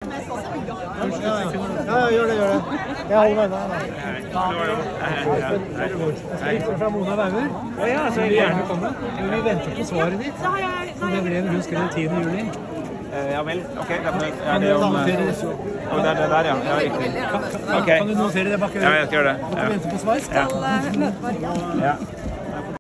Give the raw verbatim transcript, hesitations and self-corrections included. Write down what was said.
Ja, gjør det, gjør det. Jeg holder meg unna. Jeg skal fra Mona Bauer. Ja, så vil gjerne komme. Vi venter på svaret ditt. Det ble en hun skrev tiende juli. Ja vel, ok. Er det om... Det er det der, ja. Ja, riktig. Kan du notere det bak øret? Ja, jeg skal gjøre det. At du venter på svar? Skal møte Maria. Ja.